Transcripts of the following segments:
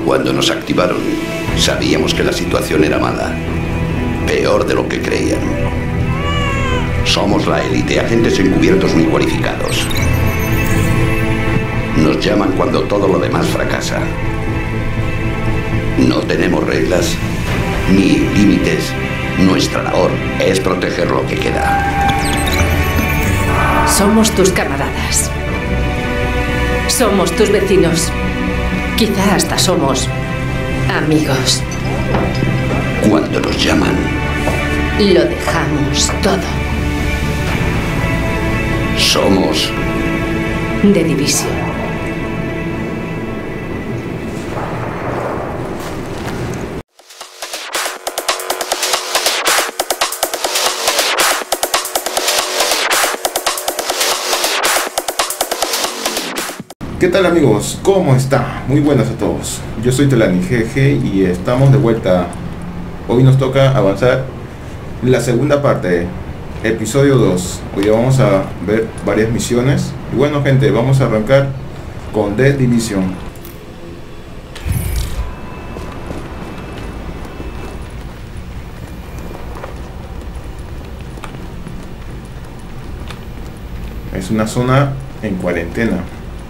Cuando nos activaron, sabíamos que la situación era mala. Peor de lo que creían. Somos la élite, agentes encubiertos muy cualificados. Nos llaman cuando todo lo demás fracasa. No tenemos reglas ni límites. Nuestra labor es proteger lo que queda. Somos tus camaradas. Somos tus vecinos. Quizá hasta somos amigos. Cuando nos llaman, lo dejamos todo. Somos de división. ¿Qué tal amigos? ¿Cómo está? Muy buenas a todos. Yo soy Telani GG y estamos de vuelta. Hoy nos toca avanzar la segunda parte, episodio 2. Hoy vamos a ver varias misiones. Y bueno gente, vamos a arrancar con The Division. Es una zona en cuarentena.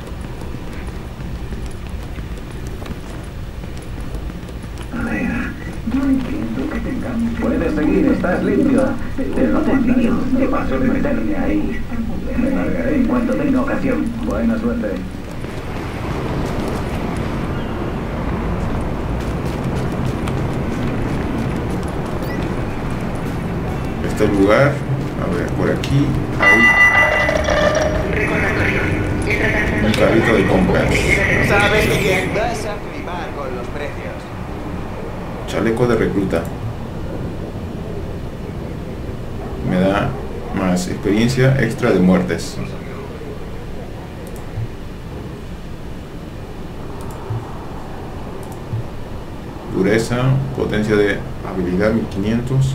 Puedes seguir, estás limpio. Pero te paso de meterme ahí. Me largaré en cuanto tenga ocasión. Buena suerte. Este lugar, a ver, por aquí hay un carrito de compras. ¿Sabes quién? Vas a flipar con los precios. Chaleco de recluta. Me da más experiencia extra de muertes. Dureza, potencia de habilidad 1500.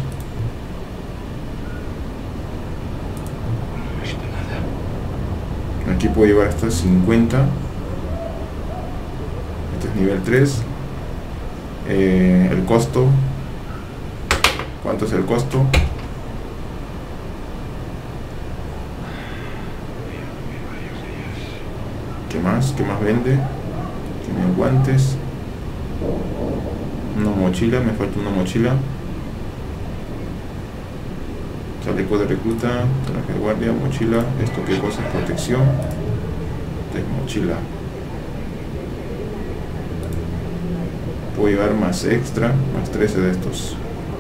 Aquí puedo llevar hasta 50. Este es nivel 3. El costo. ¿Cuánto es el costo? ¿Qué más? ¿Qué más vende? Tiene guantes. Una mochila, me falta una mochila. Chaleco de recluta, traje de guardia, mochila. ¿Esto qué cosa? Protección. Esta es mochila. Puedo llevar más extra, más 13 de estos.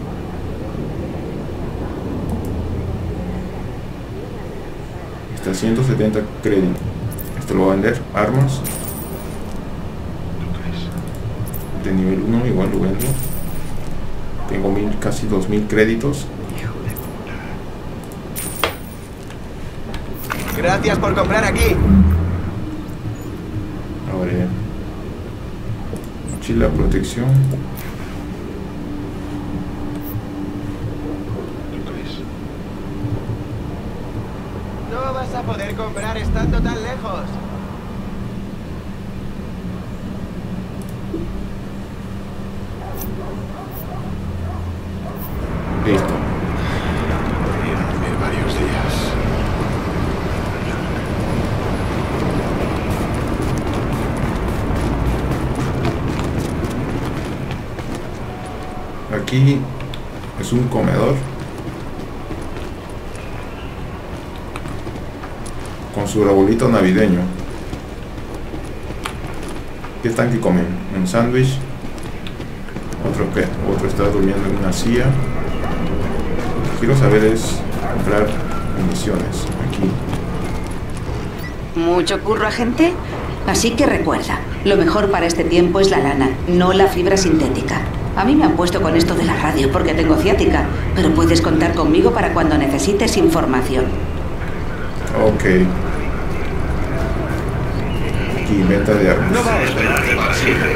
Está 170 créditos. Esto lo voy a vender. Armas de nivel 1, igual lo vendo. Tengo casi 2000 créditos. Gracias por comprar aquí. Ahora mochila, protección. No vas a poder comprar estando tan lejos. Listo. Llevarme varios días. Aquí es un comedor con su arbolito navideño. ¿Qué están que comen? Un sándwich. Otro está durmiendo en una silla. Lo que quiero saber es comprar municiones aquí. ¿Mucho curro, agente? Así que recuerda, lo mejor para este tiempo es la lana, no la fibra sintética. A mí me han puesto con esto de la radio porque tengo ciática, pero puedes contar conmigo para cuando necesites información. Ok. Aquí, venta de armas. No va a esperarte para siempre.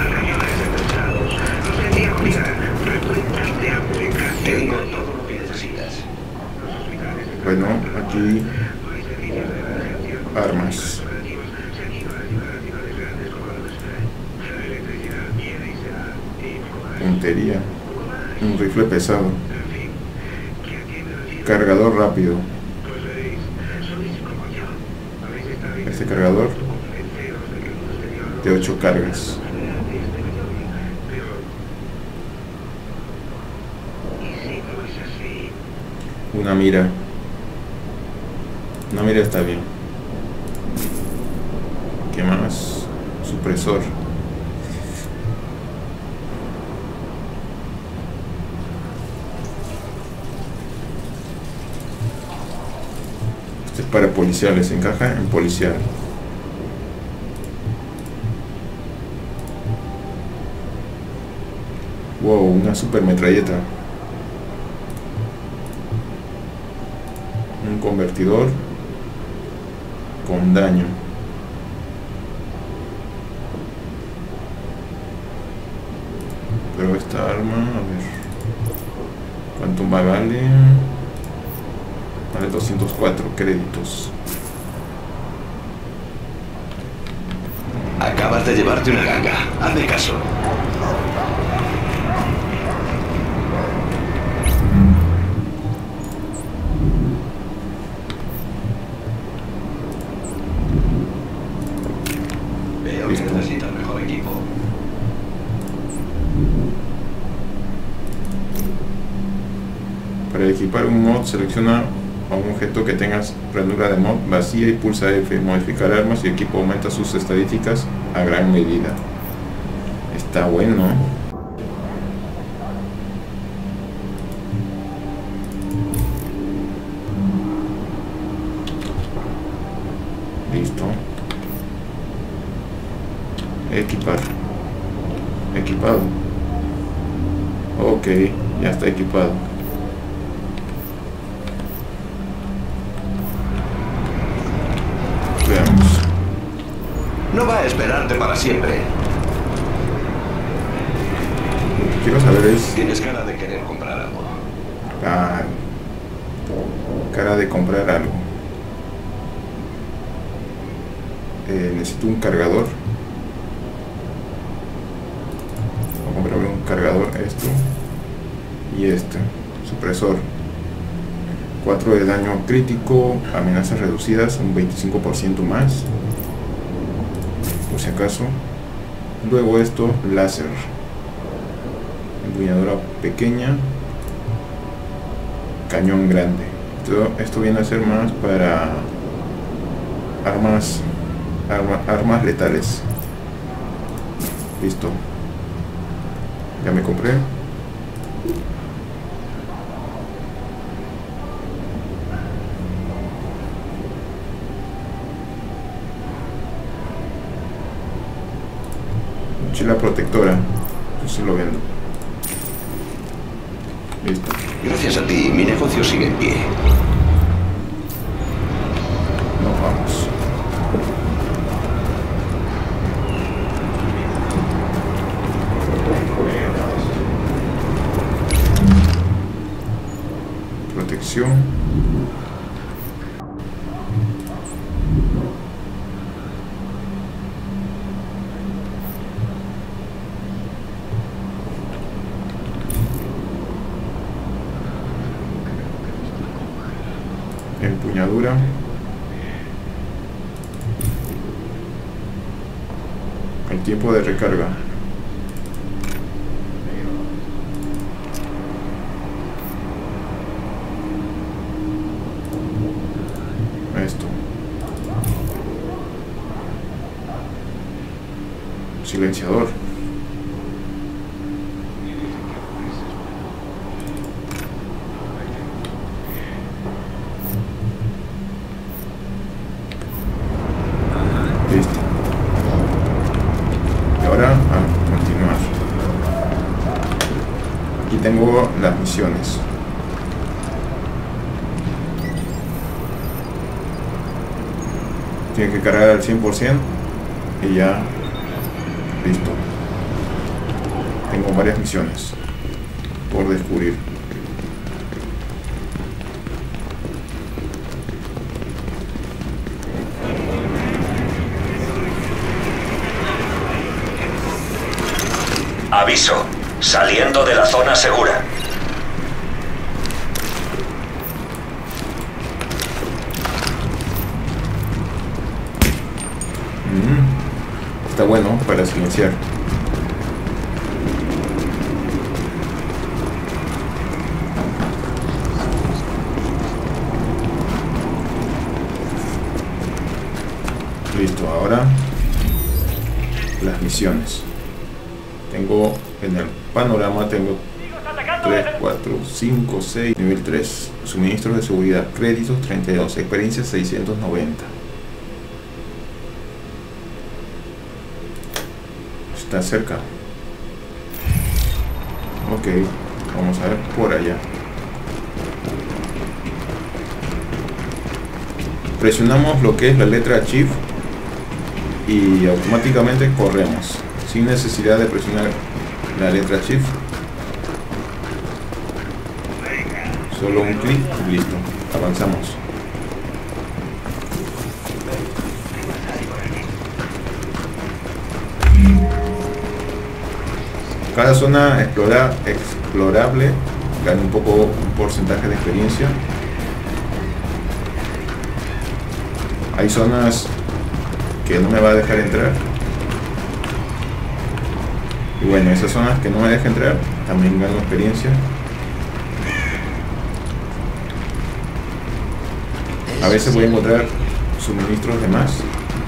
Tengo todo lo que necesitas. Bueno, aquí armas. puntería. Un rifle pesado. Cargador rápido. Este cargador de 8 cargas. Una mira. Una mira está bien. ¿Qué más? Supresor. Este es para policiales, encaja en policial. Wow, una super metralleta. Un convertidor con daño. Pero esta arma, a ver, ¿cuánto vale? Vale 204 créditos. Acabas de llevarte una ganga. Hazme caso. Veo que necesitas mejor equipo. Para equipar un mod, selecciona a un objeto que tengas ranura de mod vacía y pulsa F. Modificar armas y equipo aumenta sus estadísticas a gran medida. Está bueno. Listo. Equipar. Equipado. Ok, ya está equipado. Veamos. No va a esperarte para siempre. Lo que quiero saber es... Tienes cara de querer comprar algo. Ah, cara de comprar algo. Necesito un cargador. Voy a comprar un cargador, esto y este. Supresor. 4 de daño crítico, amenazas reducidas, un 25% más, por si acaso. Luego esto, láser. Empuñadura pequeña, cañón grande. Esto viene a ser más para armas letales. Listo. Ya me compré. Mochila protectora. Yo sí lo vendo. Listo. Gracias a ti, mi negocio sigue en pie. Nos vamos. Protección. Empuñadura. El tiempo de recarga. Esto. Silenciador. Listo. Y ahora a continuar. Aquí tengo las misiones. Tiene que cargar al 100% y ya listo. Tengo varias misiones por descubrir. Aviso. Saliendo de la zona segura. Está bueno para silenciar. Listo, ahora las misiones. Tengo en el panorama, tengo 3, 4, 5, 6, nivel 3. Suministros de seguridad, créditos 32, experiencia 690. Está cerca. Ok, vamos a ver por allá. Presionamos lo que es la letra Shift y automáticamente corremos sin necesidad de presionar la letra Shift. Solo un clic y listo, avanzamos. Cada zona explorable gana un porcentaje de experiencia. Hay zonas que no me va a dejar entrar. Y bueno, esas zonas que no me dejan entrar también gano experiencia. A veces voy a encontrar suministros de más.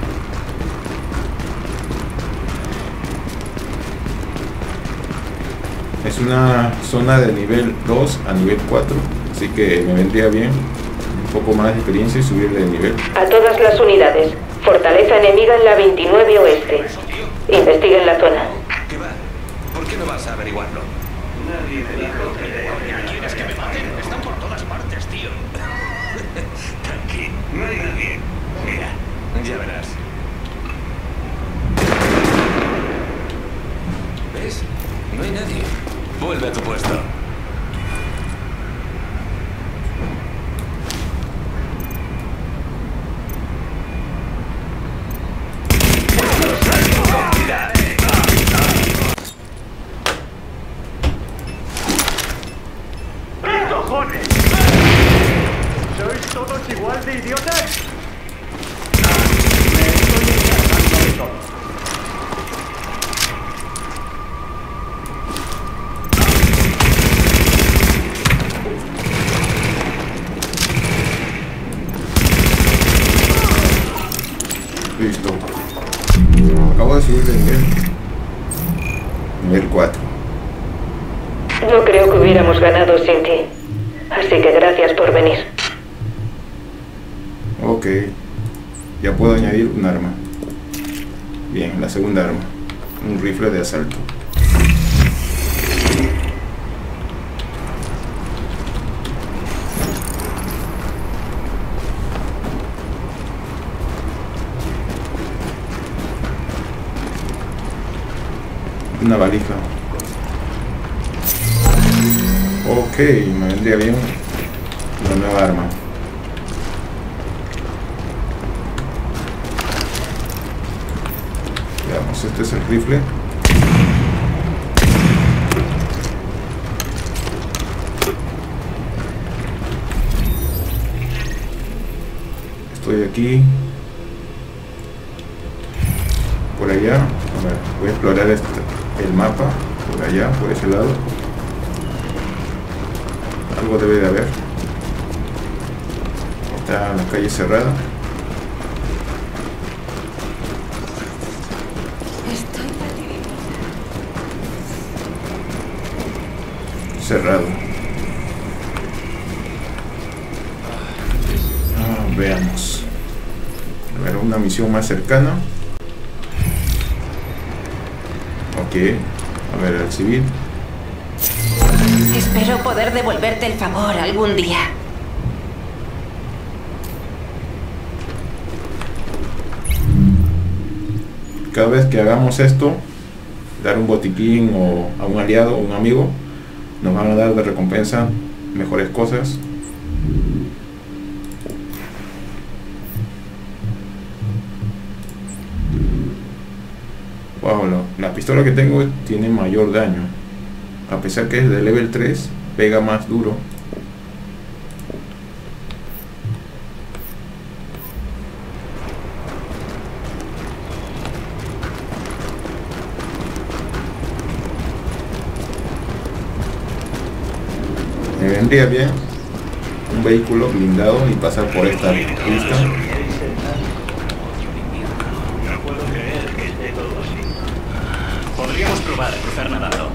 Es una zona de nivel 2 a nivel 4, así que me vendría bien un poco más de experiencia y subirle de nivel. A todas las unidades, fortaleza enemiga en la 29 oeste. Investiguen la zona. ¿Qué va? ¿Por qué no vas a averiguarlo? Nadie me dijo que ¿Quieres que me maten? Están por todas partes, tío. Tranqui. no hay nadie. Mira, ya verás. ¿Ves? No hay nadie. Vuelve a tu puesto. ¿Qué cojones? ¿Sois todos igual de idiotas? Me estoy encargando de todo. Listo. Acabo de subir de nivel 4. No creo que hubiéramos ganado sin ti. Así que gracias por venir. Ok. Ya puedo añadir un arma. Bien, la segunda arma. Un rifle de asalto. Una valija. Ok, me vendría bien una nueva arma. Veamos, este es el rifle. Estoy aquí. Por allá. A ver, voy a explorar el mapa. Por allá, por ese lado. Algo debe de haber. Está la calle cerrada. Cerrado. Veamos. A ver, una misión más cercana. Ok. A ver, el civil. Espero poder devolverte el favor algún día. Cada vez que hagamos esto, dar un botiquín o a un aliado o un amigo, nos van a dar de recompensa mejores cosas. Wow, la pistola que tengo tiene mayor daño. A pesar que es de level 3, pega más duro. Me vendría bien un vehículo blindado y pasar por esta pista. No puedo creer que esté todo así. Podríamos probar a cruzar nadando.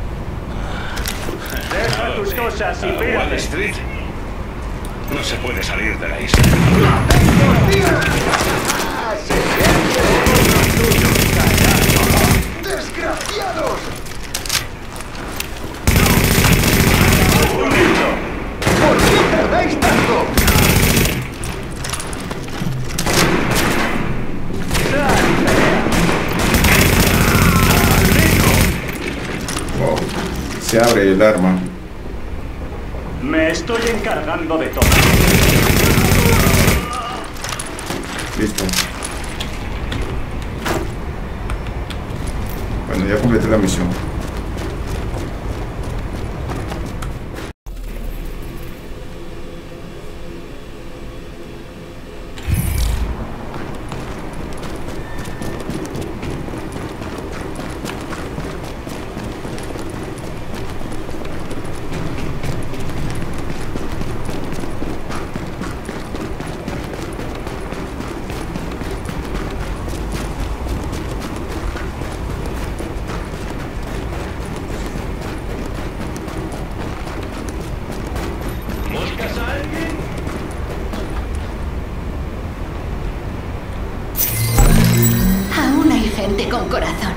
Deja tus cosas y A Wall pírate. Street. No se puede salir de la isla. ¡Desgraciados! ¿Por qué tardáis tanto? Wow. Se abre el arma. Me estoy encargando de todo. Listo. Bueno, ya completé la misión. ¿Buscas a alguien? Aún hay gente con corazón.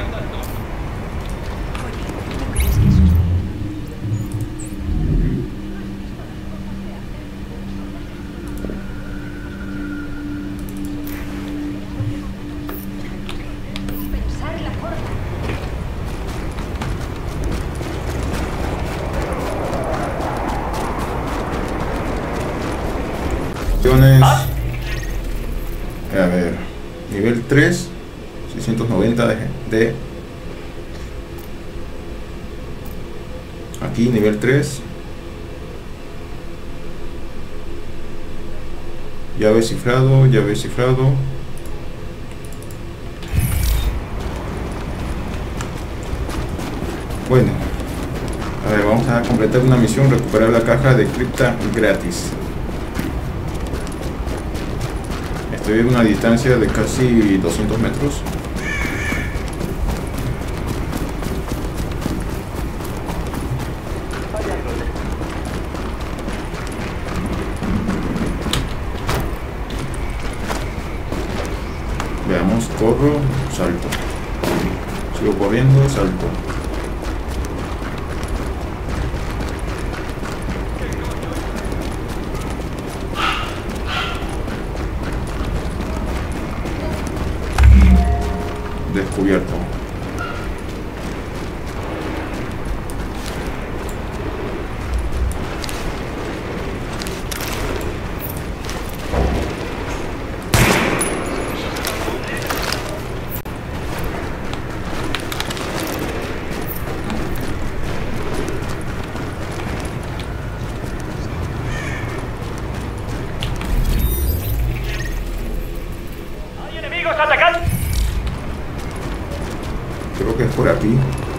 A ver, nivel 3, 690 de aquí, nivel 3. Llave cifrado, llave cifrado. Bueno, a ver, vamos a completar una misión, recuperar la caja de cripta gratis. Estoy a una distancia de casi 200 metros. Veamos, corro, salto. Sigo corriendo, salto. Descubierto. ¡Hay enemigos atacando! Creo que es por aquí.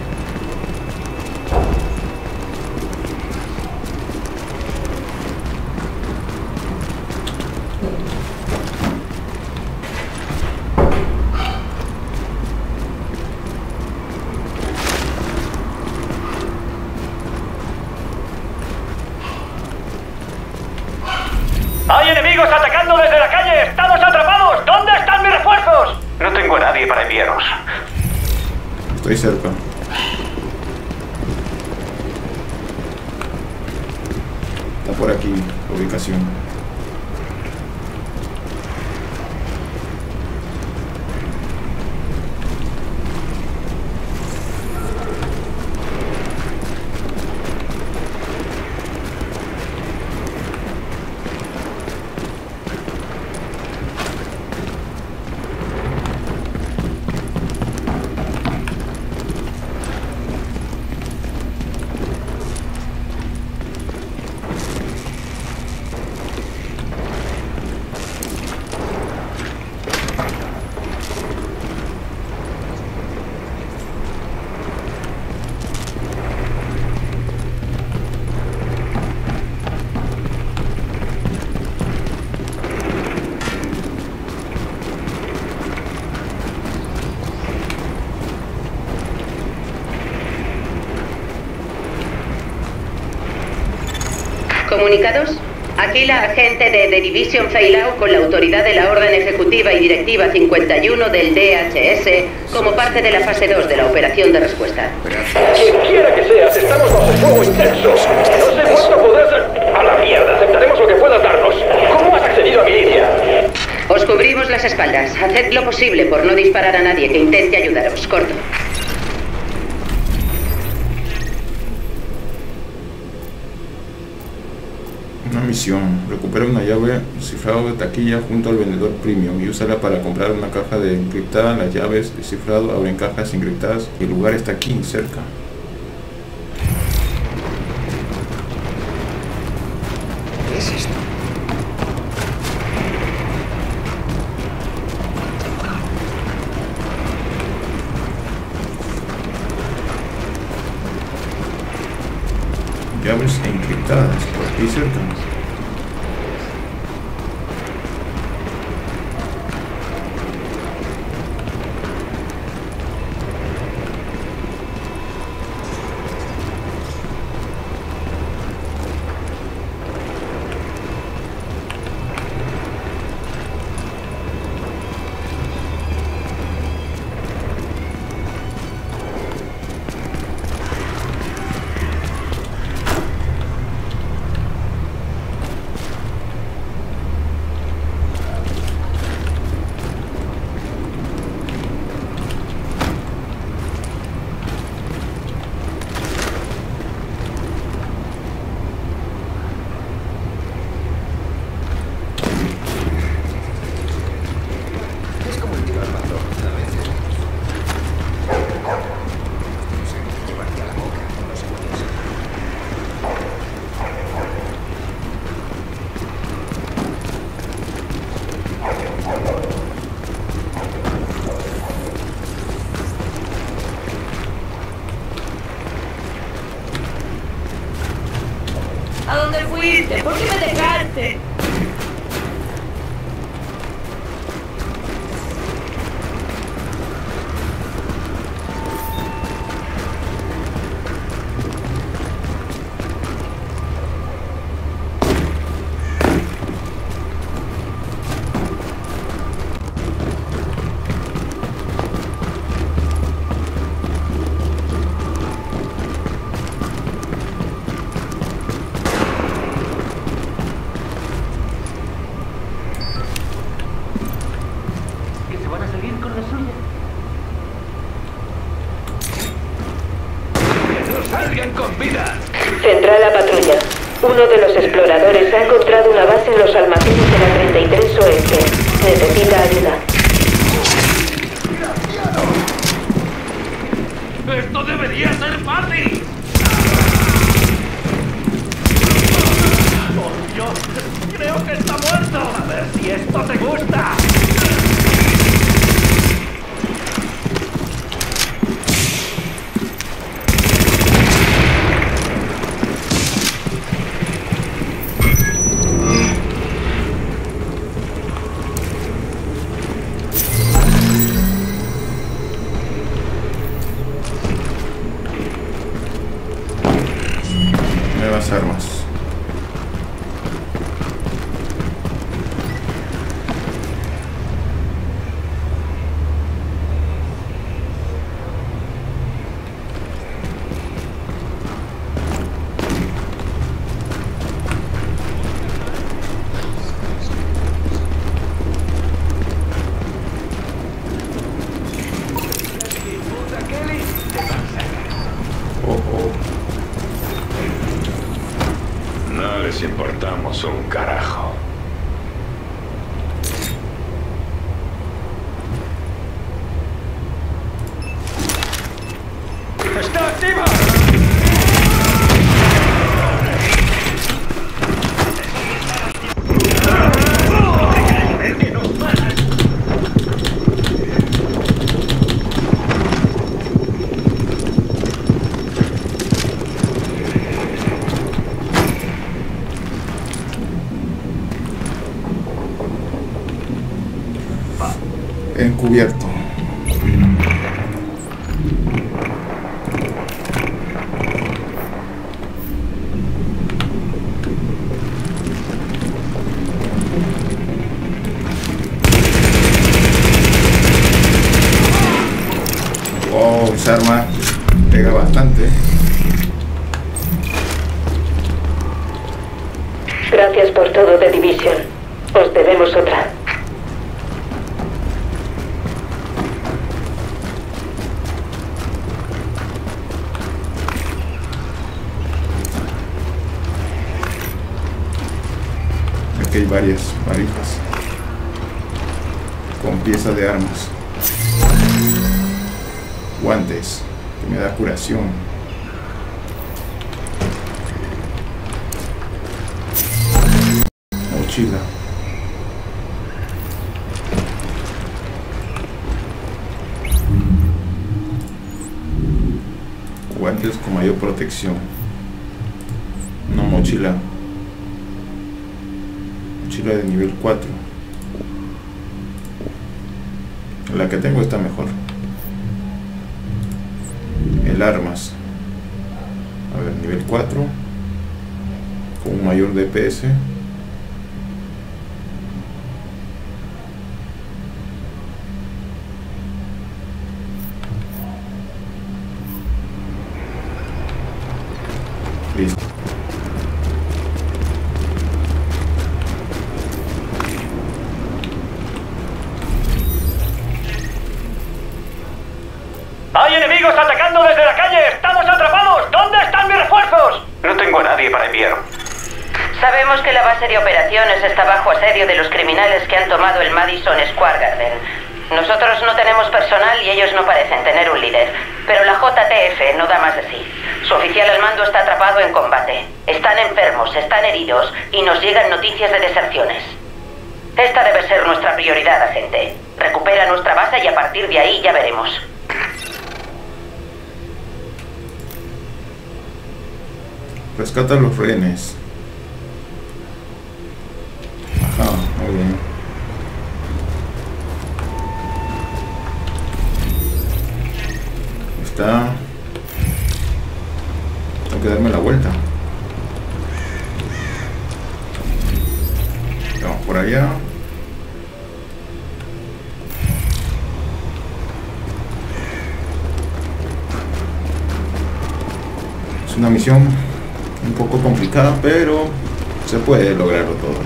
¡Hay enemigos atacando desde la calle! ¡Estamos atrapados! ¿Dónde están mis refuerzos? No tengo a nadie para enviaros. Estoy cerca. Está por aquí la ubicación. Comunicados. Aquí la agente de The Division Failau con la autoridad de la Orden Ejecutiva y Directiva 51 del DHS como parte de la fase 2 de la operación de respuesta. Quien quiera que seas, estamos bajo fuego intenso. No sé cuánto podrás... A la mierda, aceptaremos lo que puedas darnos. ¿Cómo has accedido a mi línea? Os cubrimos las espaldas. Haced lo posible por no disparar a nadie que intente ayudaros. Corto. Una misión. Recupera una llave cifrado de taquilla junto al vendedor premium y úsala para comprar una caja de encriptada. Las llaves de cifrado abren cajas encriptadas y el lugar está aquí, cerca. ¿Qué es esto? Llaves encriptadas por aquí cerca. ¿A dónde fuiste? ¿Por qué me dejaste? Central a patrulla. Uno de los exploradores ha encontrado una base en los almacenes de la 33 Oeste. Necesita ayuda. ¡Esto debería ser fácil! ¡Oh, Dios! ¡Creo que está muerto! A ver si esto te gusta. Nuevas armas. No les importamos un carajo. ¡Está activa! Encubierto. Vale. Gracias por todo, The Division. Os debemos otra. Aquí hay varias varijas con piezas de armas. Guantes, que me da curación. Mochila. Guantes con mayor protección. Una mochila. Mochila de nivel 4. La que tengo está mejor. El armas. A ver, nivel 4. Con un mayor DPS. Listo. ¡Hay enemigos atacando desde la calle! ¡Estamos atrapados! ¿Dónde están mis refuerzos? No tengo a nadie para enviar. Sabemos que la base de operaciones está bajo asedio de los criminales que han tomado el Madison Square Garden. Nosotros no tenemos personal y ellos no parecen tener un líder, pero la JTF no da más de sí. Su oficial al mando está atrapado en combate. Están enfermos, están heridos y nos llegan noticias de deserciones. Esta debe ser nuestra prioridad, agente. Recupera nuestra base y a partir de ahí ya veremos. Rescata a los rehenes. Ajá, muy bien. Está. Tengo que darme la vuelta. Vamos por allá. Es una misión un poco complicada, pero se puede lograrlo todo.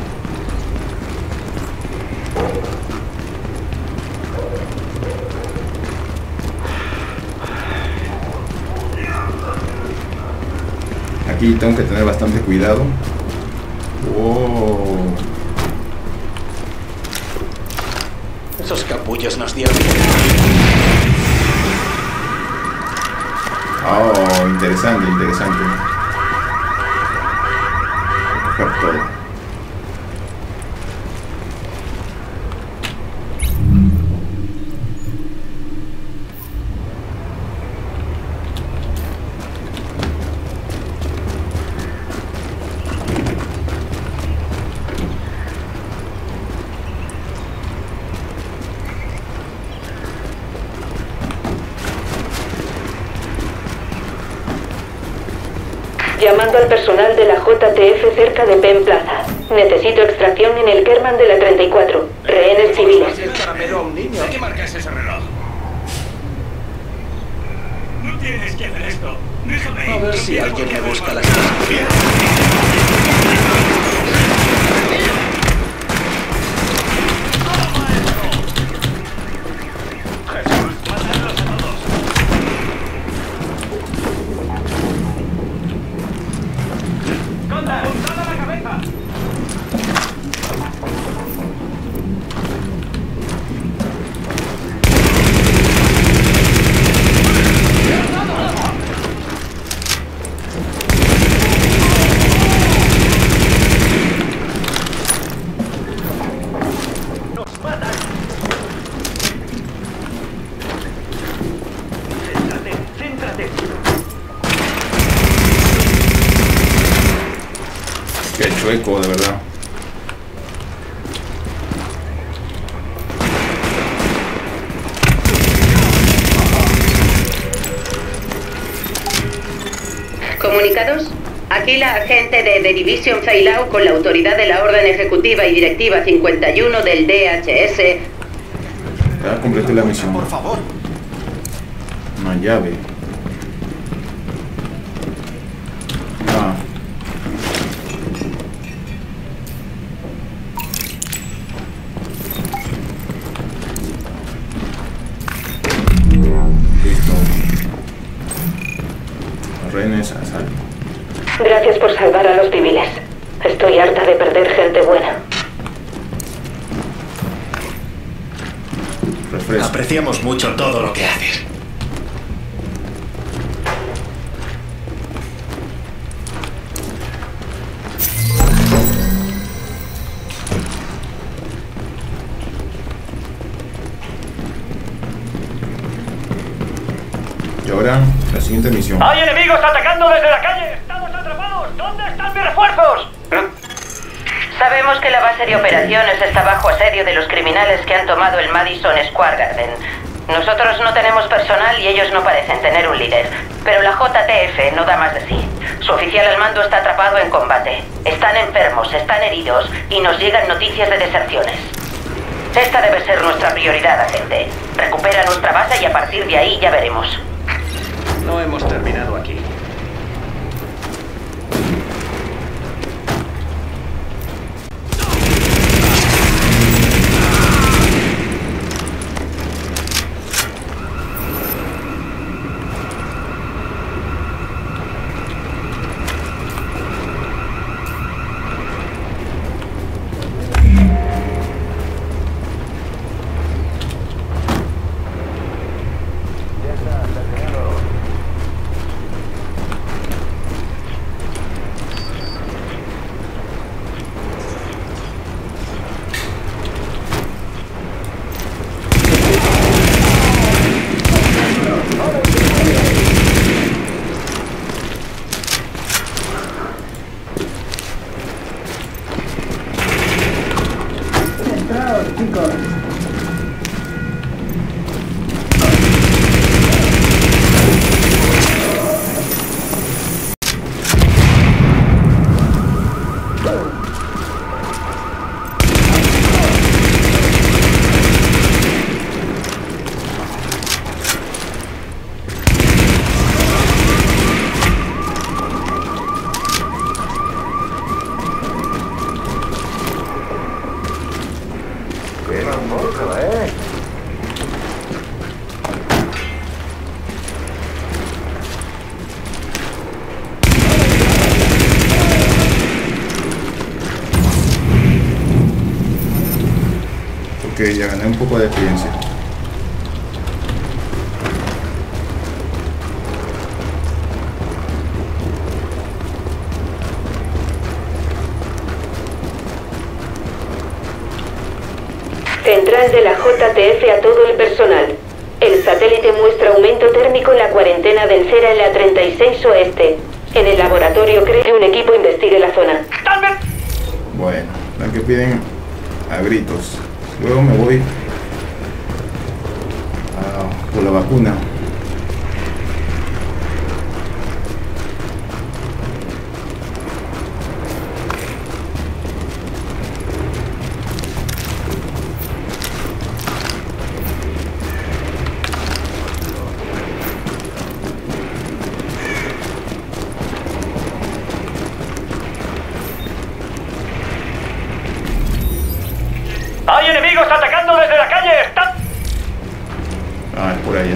Aquí tengo que tener bastante cuidado. Wow. Esos capullos nos dieron. Oh, interesante, interesante. Voy a coger todo. Llamando al personal de la JTF cerca de Penn Plaza. Necesito extracción en el Kerman de la 34. Rehenes civiles. El caramelo a un niño. ¿Qué marca es ese reloj? No tienes que hacer esto. Déjame. A ver si alguien me busca las cosas. Qué chueco, de verdad. ¿Comunicados? Aquí la agente de The Division Failau con la autoridad de la Orden Ejecutiva y Directiva 51 del DHS. Ya completé la misión. Por favor. Una llave. Los rehenes a salvo. Gracias por salvar a los civiles. Estoy harta de perder gente buena. Refresco. Apreciamos mucho todo lo que haces. Y ahora, la siguiente misión. ¡Hay enemigos atacando desde la calle! ¡Estamos atrapados! ¿Dónde están mis refuerzos? Sabemos que la base de operaciones está bajo asedio de los criminales que han tomado el Madison Square Garden. Nosotros no tenemos personal y ellos no parecen tener un líder, pero la JTF no da más de sí. Su oficial al mando está atrapado en combate. Están enfermos, están heridos y nos llegan noticias de deserciones. Esta debe ser nuestra prioridad, agente. Recupera nuestra base y a partir de ahí ya veremos. No hemos terminado aquí. Ok, ya gané un poco de experiencia. Central de la JTF a todo el personal. El satélite muestra aumento térmico en la cuarentena del Cera en la 36 Oeste. En el laboratorio cree que un equipo investigue la zona. Bueno, la que piden a gritos. Luego me voy por la vacuna. ¡Hay enemigos atacando desde la calle! ¡Están! Ah, es por allá.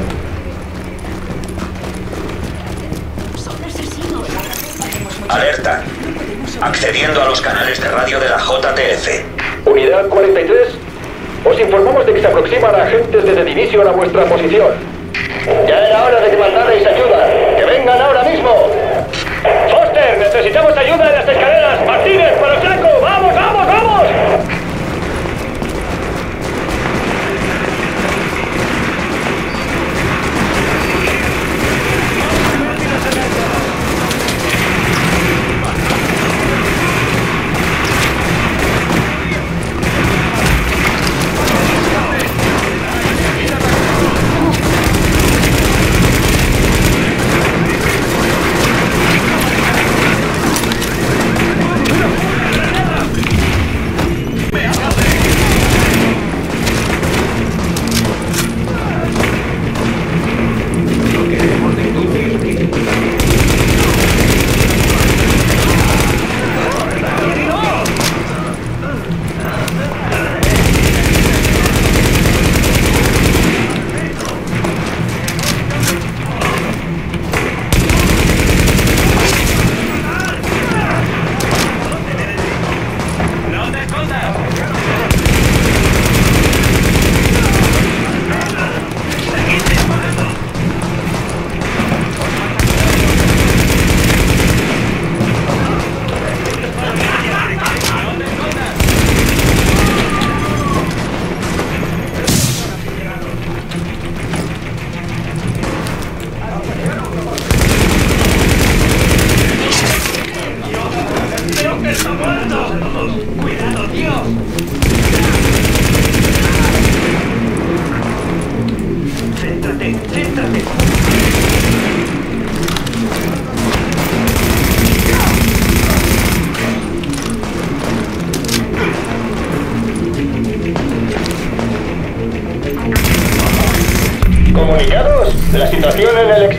Alerta. Accediendo a los canales de radio de la JTF. Unidad 43. Os informamos de que se aproximan agentes de The Division a vuestra posición. Ya era hora de que mandarais ayuda. ¡Que vengan ahora mismo! ¡Foster! ¡Necesitamos ayuda en las escaleras! ¡Martínez, para el saco! ¡Vamos, vamos, vamos!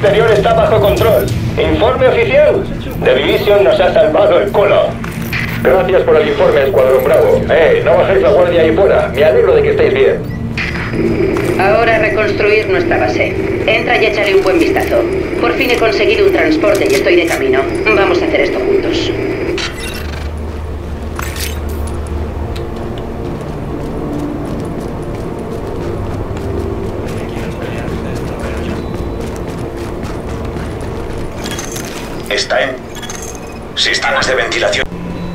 exterior está bajo control. Informe oficial. The Division nos ha salvado el culo. Gracias por el informe, Escuadrón Bravo. No bajéis la guardia ahí fuera. Me alegro de que estéis bien. Ahora reconstruir nuestra base. Entra y échale un buen vistazo. Por fin he conseguido un transporte y estoy de camino. Vamos a hacer esto juntos. Está en sistemas de ventilación.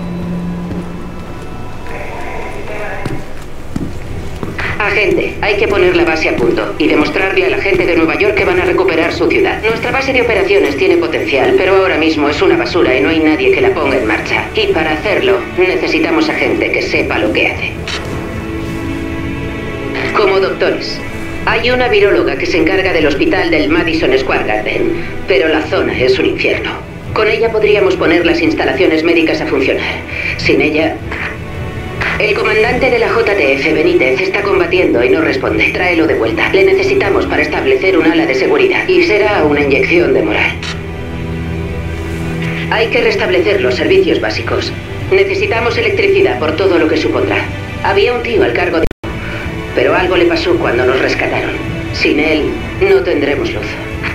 Agente, hay que poner la base a punto y demostrarle a la gente de Nueva York que van a recuperar su ciudad. Nuestra base de operaciones tiene potencial, pero ahora mismo es una basura y no hay nadie que la ponga en marcha. Y para hacerlo, necesitamos a gente que sepa lo que hace. Como doctores. Hay una viróloga que se encarga del hospital del Madison Square Garden, pero la zona es un infierno. Con ella podríamos poner las instalaciones médicas a funcionar. Sin ella... El comandante de la JTF, Benítez, está combatiendo y no responde. Tráelo de vuelta. Le necesitamos para establecer un ala de seguridad y será una inyección de moral. Hay que restablecer los servicios básicos. Necesitamos electricidad por todo lo que supondrá. Había un tío al cargo de... Pero algo le pasó cuando nos rescataron. Sin él, no tendremos luz.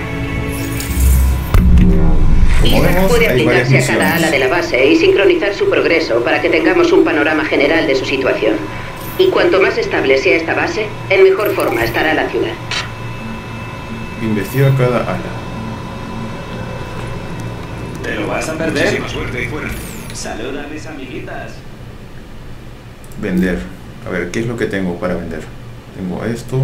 Isaac puede aplicarse a cada ala de la base y sincronizar su progreso para que tengamos un panorama general de su situación. Y cuanto más estable sea esta base, en mejor forma estará la ciudad. Investiga cada ala. ¿Te lo vas a perder? Muchísima suerte ahí fuera. Saluda a mis amiguitas. Vender. A ver, ¿qué es lo que tengo para vender? Tengo esto.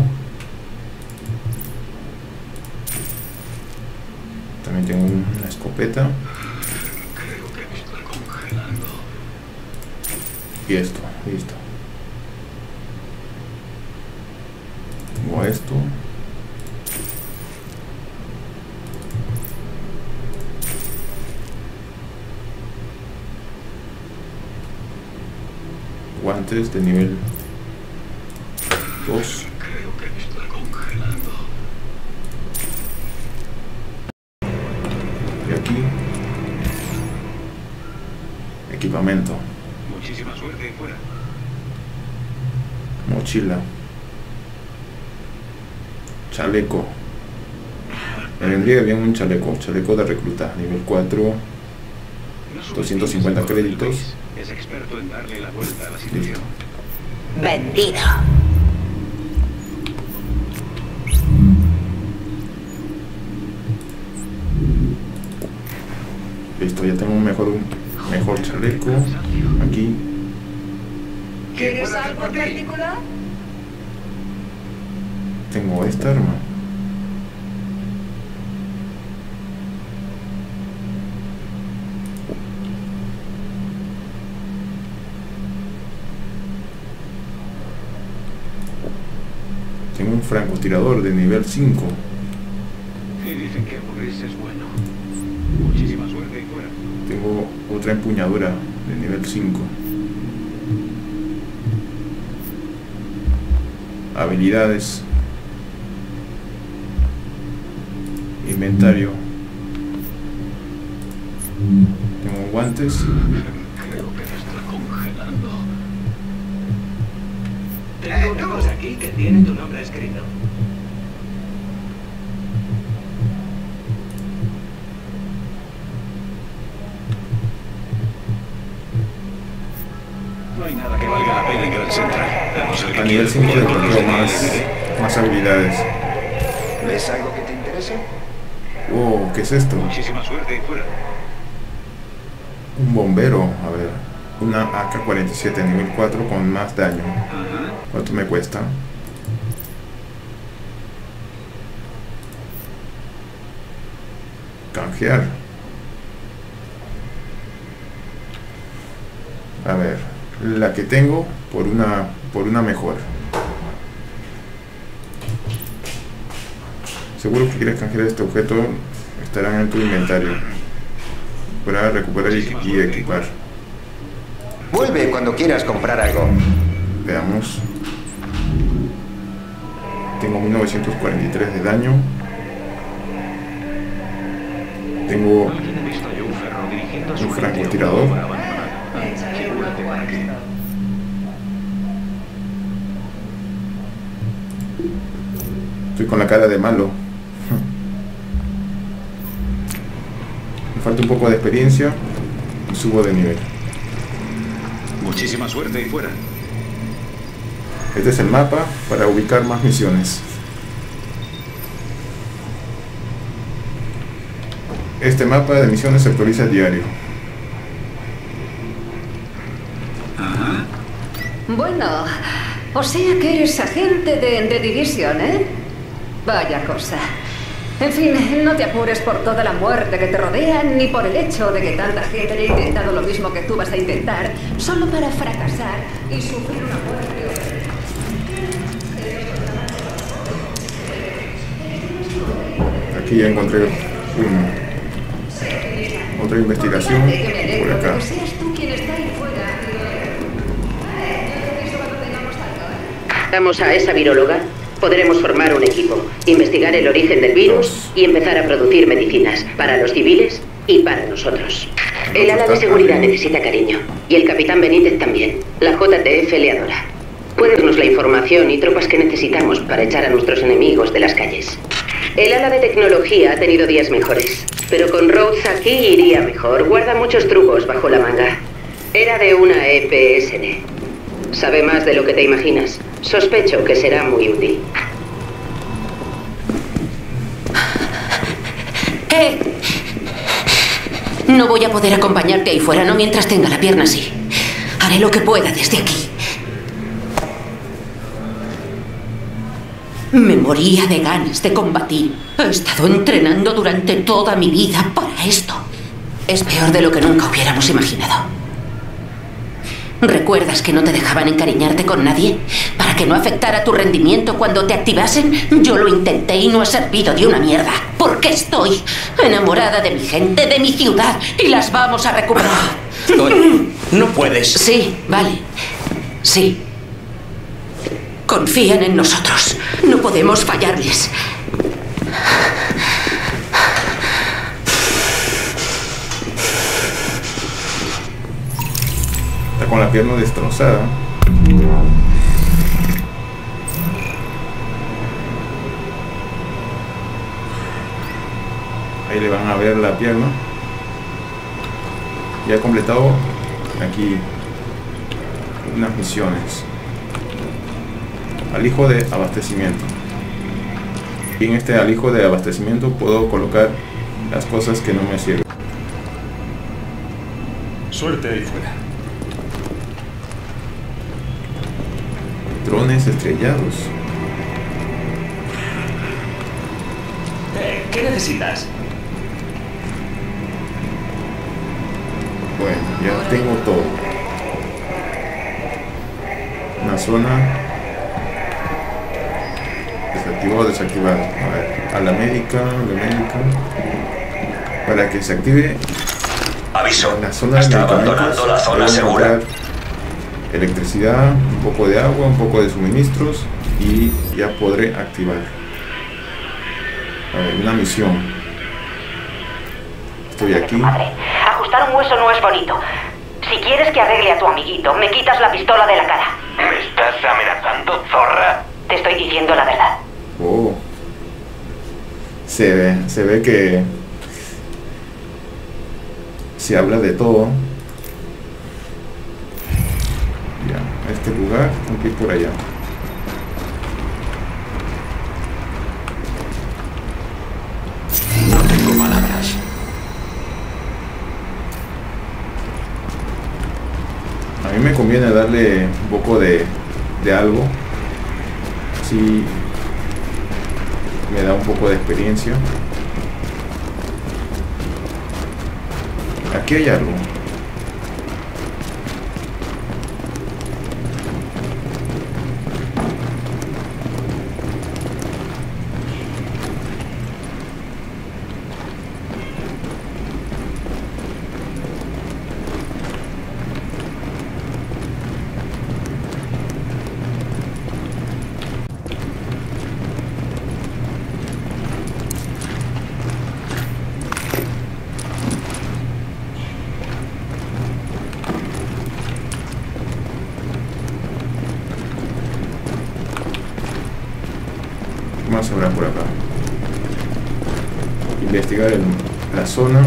También tengo una escopeta. Creo que me estoy congelando. Y esto, listo. Tengo esto. Guantes de nivel 2. Creo que me estoy congelando. Y aquí equipamiento. Muchísima suerte ahí fuera. Mochila. Chaleco. Me vendría bien un chaleco. Chaleco de recluta. Nivel 4. 250 créditos. Es experto en darle la vuelta a la situación. Vendido. Listo, ya tengo un mejor chaleco. Aquí. ¿Quieres algo en particular? Tengo esta arma. Tengo un francotirador de nivel 5. Y dicen que Morris es bueno. Muchísima suerte ahí fuera. Tengo otra empuñadura de nivel 5. Habilidades. Inventario. Tengo guantes. Creo que me estoy congelando. Tengo una cosa aquí que tiene tu nombre escrito. No hay nada que valga la pena en Grand Central. A nivel 5 desbloqueo más habilidades. ¿Ves algo que te interese? Oh, ¿qué es esto? Muchísima suerte ahí fuera. Un bombero, a ver. Una AK-47 nivel 4 con más daño. ¿Cuánto me cuesta? Canjear. A ver, la que tengo por una mejor. Seguro que quieres canjear este objeto, estará en tu inventario para recuperar y equipar. Vuelve cuando quieras comprar algo. Veamos. Tengo 1943 de daño. Tengo un francotirador. Estoy con la cara de malo. Me falta un poco de experiencia y subo de nivel. Muchísima suerte y fuera. Este es el mapa para ubicar más misiones. Este mapa de misiones se actualiza a diario. Ajá. Bueno, o sea que eres agente de división, ¿eh? Vaya cosa. En fin, no te apures por toda la muerte que te rodea, ni por el hecho de que tanta gente haya intentado lo mismo que tú vas a intentar, solo para fracasar y sufrir una muerte. Aquí ya encontré otra investigación por acá. Vamos a esa viróloga. Podremos formar un equipo, investigar el origen del virus y empezar a producir medicinas para los civiles y para nosotros. El ala de seguridad necesita cariño y el capitán Benítez también. La JTF le adora. Puede darnos la información y tropas que necesitamos para echar a nuestros enemigos de las calles. El ala de tecnología ha tenido días mejores, pero con Rhodes aquí iría mejor. Guarda muchos trucos bajo la manga. Era de una EPSN. Sabe más de lo que te imaginas. Sospecho que será muy útil. No voy a poder acompañarte ahí fuera, no mientras tenga la pierna así. Haré lo que pueda desde aquí. Me moría de ganas de combatir. He estado entrenando durante toda mi vida para esto. Es peor de lo que nunca hubiéramos imaginado. ¿Recuerdas que no te dejaban encariñarte con nadie? Para que no afectara tu rendimiento cuando te activasen. Yo lo intenté y no ha servido de una mierda. Porque estoy enamorada de mi gente, de mi ciudad, y las vamos a recuperar. Oye, no puedes. Sí, vale. Sí. Confían en nosotros. No podemos fallarles. Está con la pierna destrozada. Ahí le van a ver la pierna. Ya he completado aquí unas misiones. Alijo de abastecimiento. Y en este alijo de abastecimiento puedo colocar las cosas que no me sirven. Suerte ahí fuera. Drones estrellados. ¿Qué necesitas? Bueno, ya tengo todo. Una zona. Desactivado, desactivado. A ver, a la médica. Para que se active. Aviso. La zona está abandonando la zona segura. Electricidad, un poco de agua, un poco de suministros y ya podré activar. A ver, una misión. Estoy aquí. Madre, ajustar un hueso no es bonito. Si quieres que arregle a tu amiguito, me quitas la pistola de la cara. ¿Me estás amenazando, zorra? Te estoy diciendo la verdad. Oh. Se ve que se habla de todo. Ya, este lugar, tengo que ir por allá. No tengo palabras. A mí me conviene darle un poco de algo. Así me da un poco de experiencia. Aquí hay algo. más habrá por acá? Investigar la zona.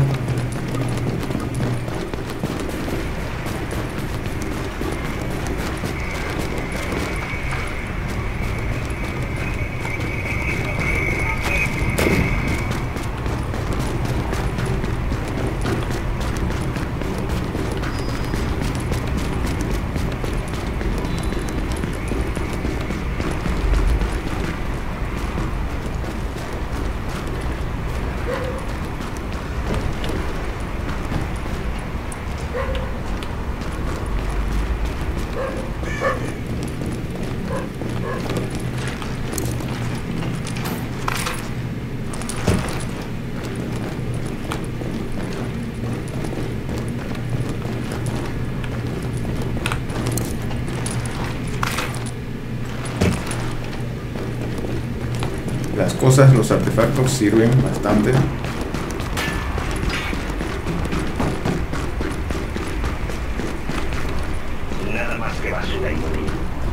Las cosas, los artefactos sirven bastante. Nada más que basura y morir.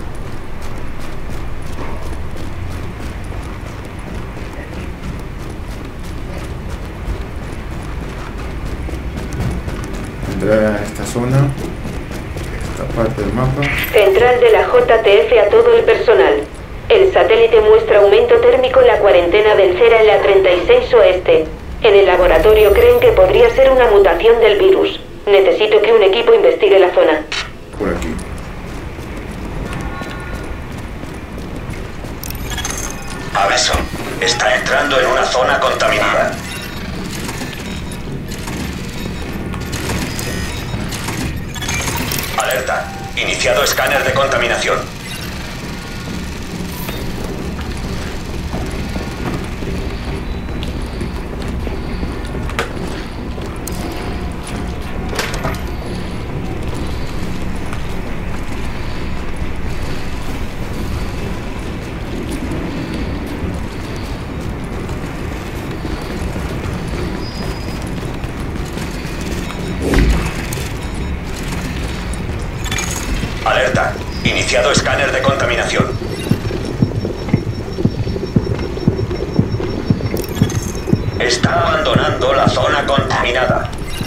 Entrar a esta zona, esta parte del mapa. Central de la JTF a todo el personal. El satélite muestra aumento térmico en la cuarentena del Cera en la 36 oeste. En el laboratorio creen que podría ser una mutación del virus. Necesito que un equipo investigue la zona. Por aquí. Aviso. Está entrando en una zona contaminada. Alerta. Iniciado escáner de contaminación. Alerta. Iniciado escáner de contaminación. Está abandonando la zona contaminada.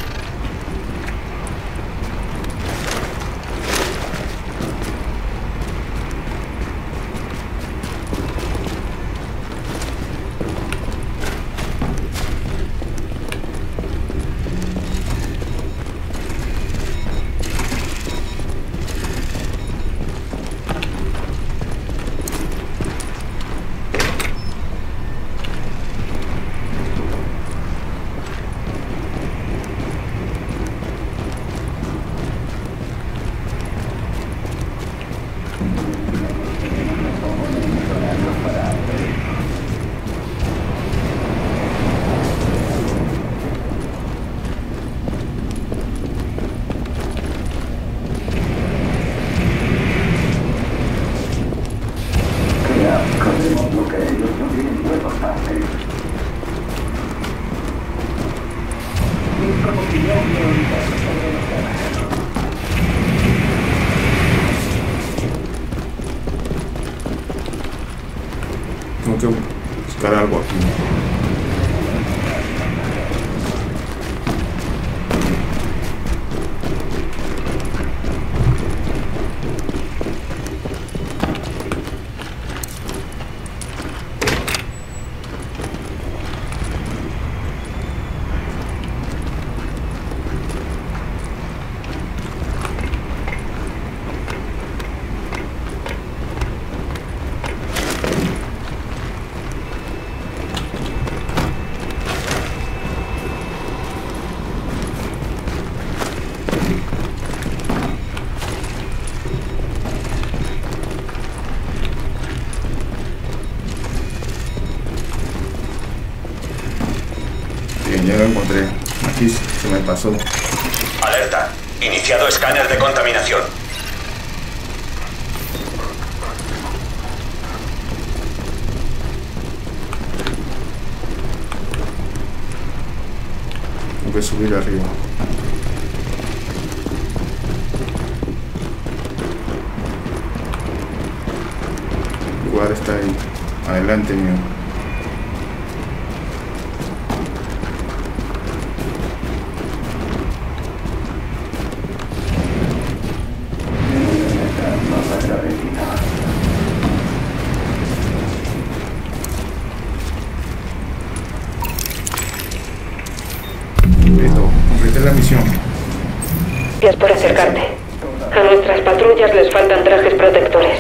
Tengo que buscar algo aquí. Ya lo encontré. Aquí se me pasó. Alerta. Iniciado escáner de contaminación. Tengo que subir arriba. El lugar está ahí. Adelante mío. Listo, completé la misión. Gracias por acercarte. A nuestras patrullas les faltan trajes protectores.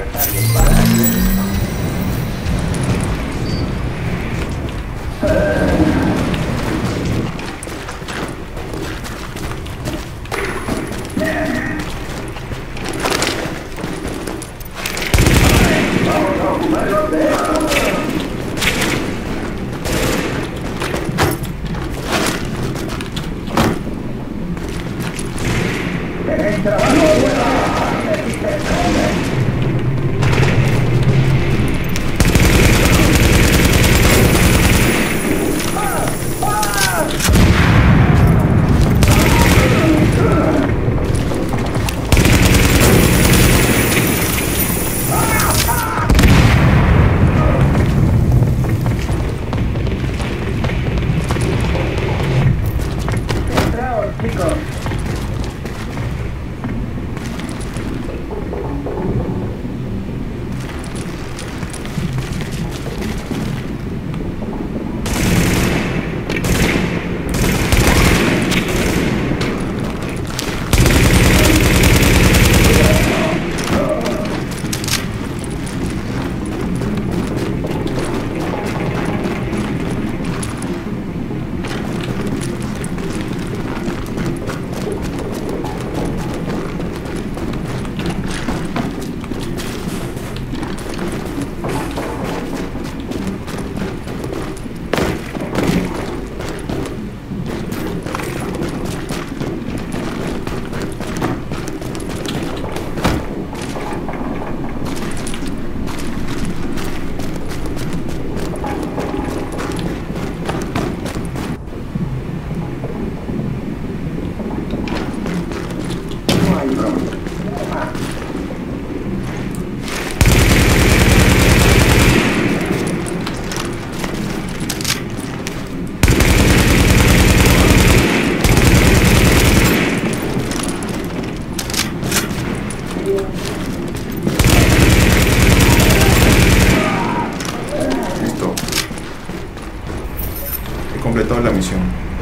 Completó la misión.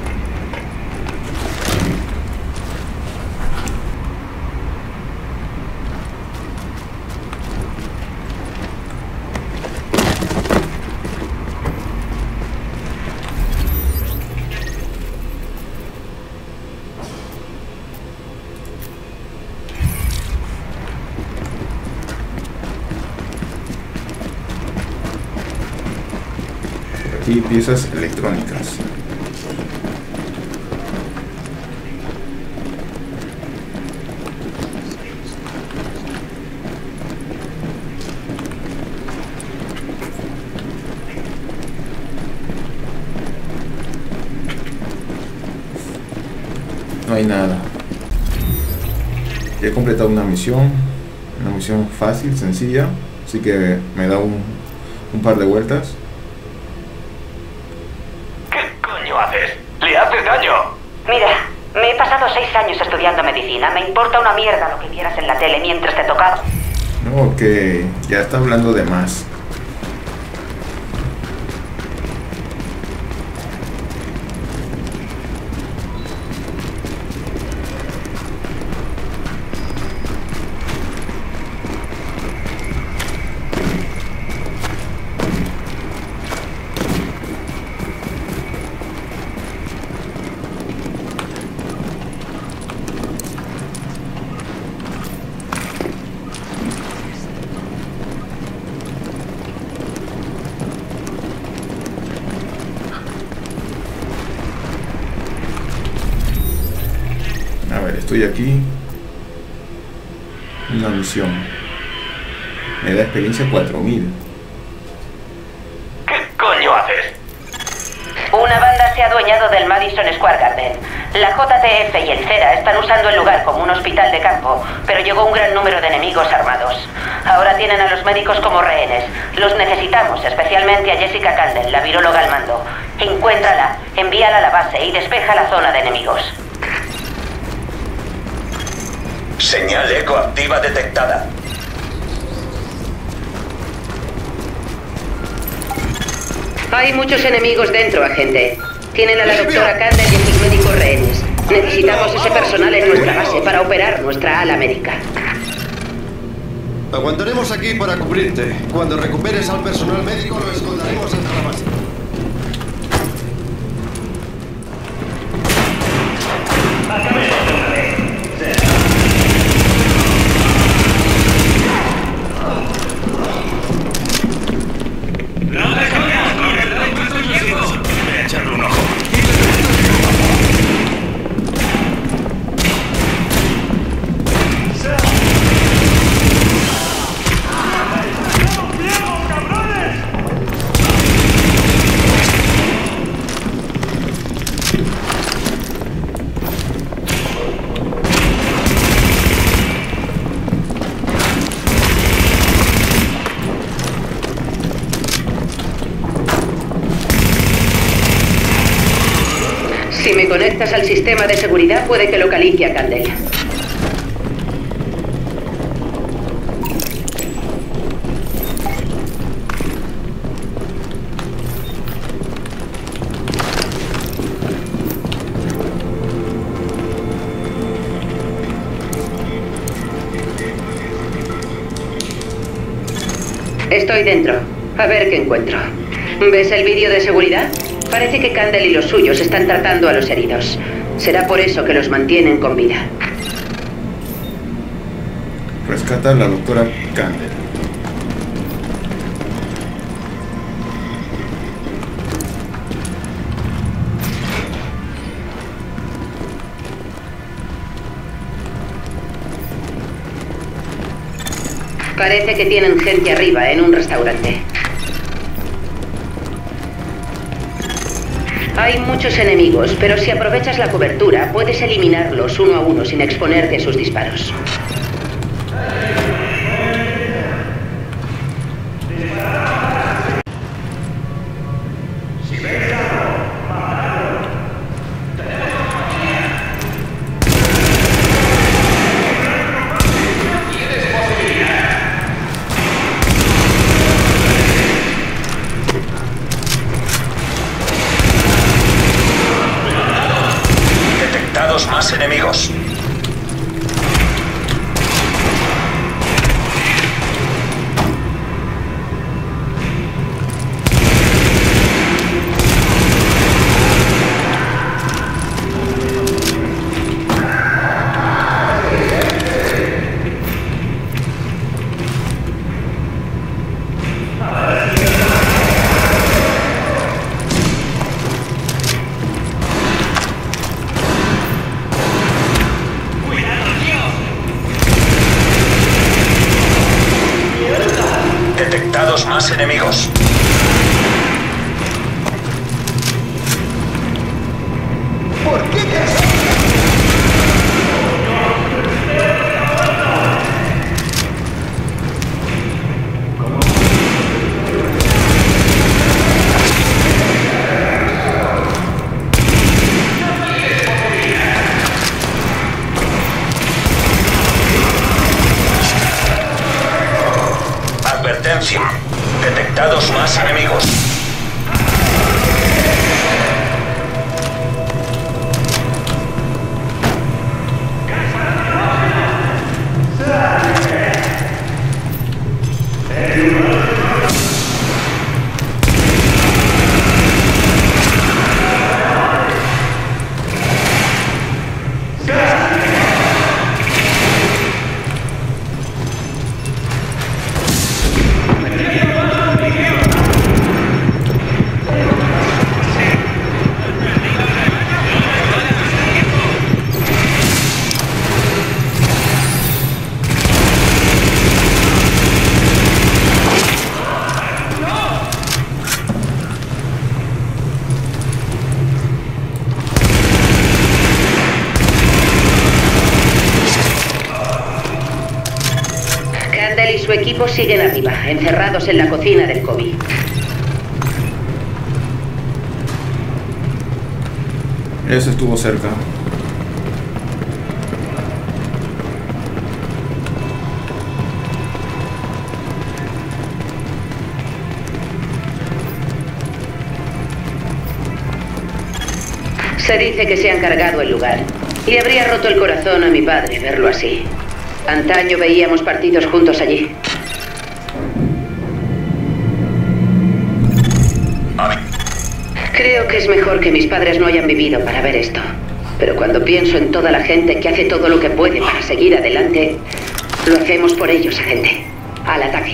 Y piezas electrónicas. No hay nada. He completado una misión fácil, sencilla, así que me da un par de vueltas. ¡Le haces daño! Mira, me he pasado 6 años estudiando medicina. Me importa una mierda lo que vieras en la tele mientras te tocaba. No, que ya está hablando de más. Estoy aquí. Una misión. Me da experiencia 4000. ¿Qué coño haces? Una banda se ha adueñado del Madison Square Garden. La JTF y el CERA están usando el lugar como un hospital de campo, pero llegó un gran número de enemigos armados. Ahora tienen a los médicos como rehenes. Los necesitamos, especialmente a Jessica Candle, la viróloga al mando. Encuéntrala, envíala a la base y despeja la zona de enemigos. Señal eco activa detectada. Hay muchos enemigos dentro, agente. Tienen a la doctora Candle y a sus médicos rehenes. Necesitamos ese personal en nuestra base para operar nuestra ala médica. Aguantaremos aquí para cubrirte. Cuando recuperes al personal médico, lo esconderemos ante la base. Si me conectas al sistema de seguridad, puede que localice a Candela. Estoy dentro. A ver qué encuentro. ¿Ves el vídeo de seguridad? Parece que Candle y los suyos están tratando a los heridos. Será por eso que los mantienen con vida. Rescata a la doctora Candle. Parece que tienen gente arriba en un restaurante. Hay muchos enemigos, pero si aprovechas la cobertura, puedes eliminarlos uno a uno sin exponerte a sus disparos. Más enemigos. Detectados más enemigos. ¿Por qué Advertencia. Detectados más enemigos. Candle y su equipo siguen arriba, encerrados en la cocina del Kobe. Eso estuvo cerca. Se dice que se han cargado el lugar. Le habría roto el corazón a mi padre verlo así. Antaño veíamos partidos juntos allí. Creo que es mejor que mis padres no hayan vivido para ver esto. Pero cuando pienso en toda la gente que hace todo lo que puede para seguir adelante, lo hacemos por ellos, agente. Al ataque.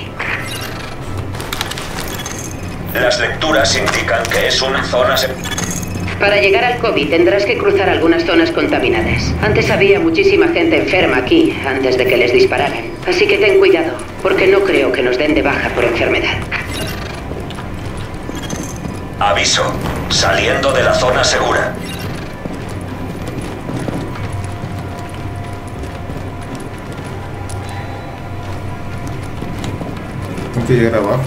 Las lecturas indican que es una zona... Para llegar al COVID tendrás que cruzar algunas zonas contaminadas. Antes había muchísima gente enferma aquí, antes de que les dispararan. Así que ten cuidado, porque no creo que nos den de baja por enfermedad. Aviso. Saliendo de la zona segura. Tengo que llegar abajo.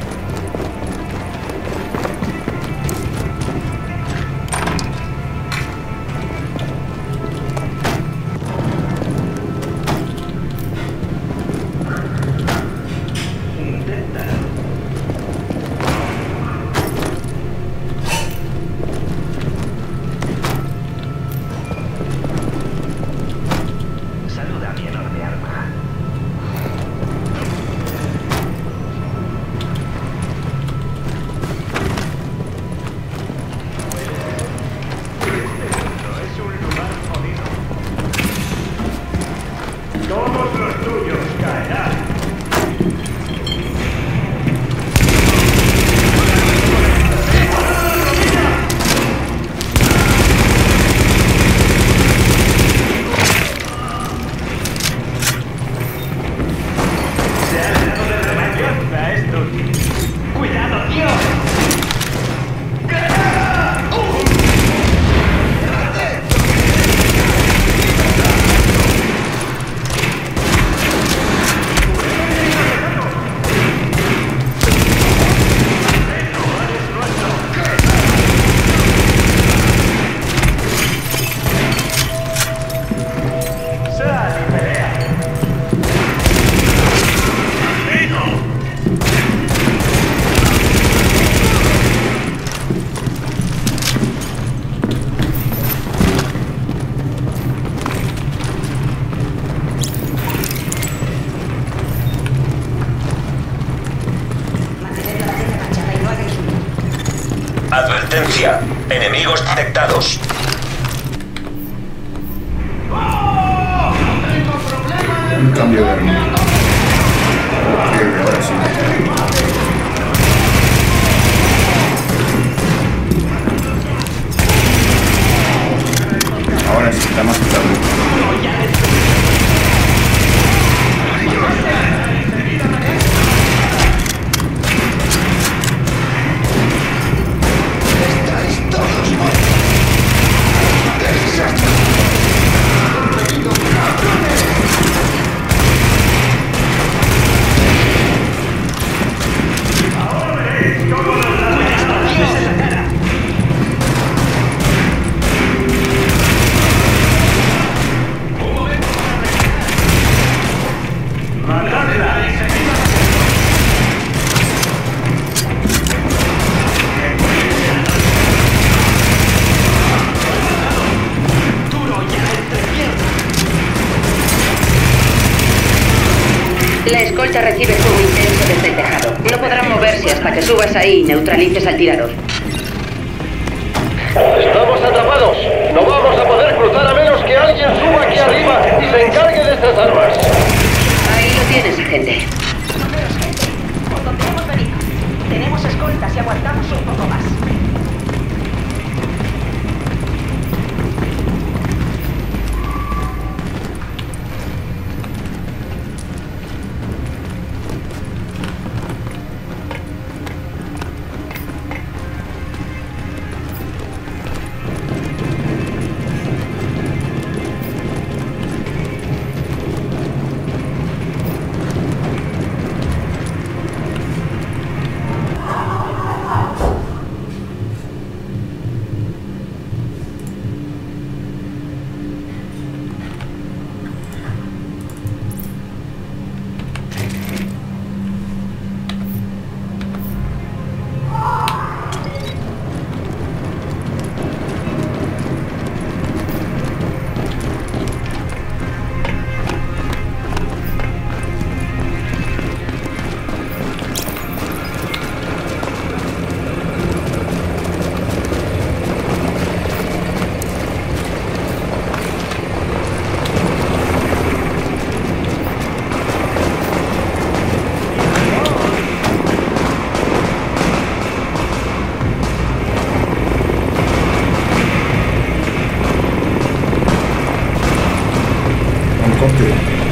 Advertencia. Enemigos detectados. Un cambio de arma. Ok, ahora sí. Ahora sí está más estable. La escolta recibe fuego intenso desde el tejado. No podrán moverse hasta que subas ahí y neutralices al tirador. Estamos atrapados. No vamos a poder cruzar a menos que alguien suba aquí arriba y se encargue de estas armas. Ahí lo tienes, agente. Por donde hemos venido. Tenemos escoltas y aguantamos un poco más. helicóptero.